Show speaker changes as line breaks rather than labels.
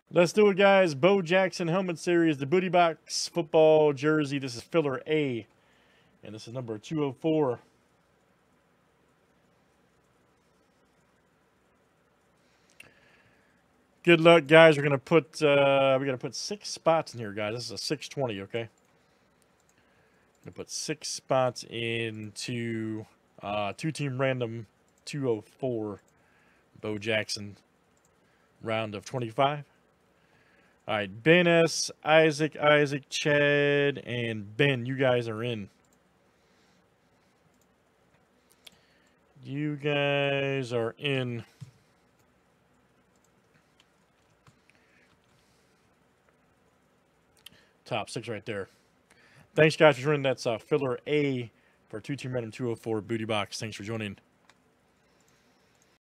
Let's do it, guys. Bo Jackson Helmet Series, the Booty Box football jersey. This is filler A, and this is number 204. Good luck, guys. We're gonna put 6 spots in here, guys. This is a 620, okay? Gonna put 6 spots into 2-team random 204 Bo Jackson round of 25. All right, Ben S, Isaac, Chad, and Ben, you guys are in. You guys are in. Top 6 right there. Thanks, guys, for joining. That's filler A for 2-team random 204 Booty Box. Thanks for joining.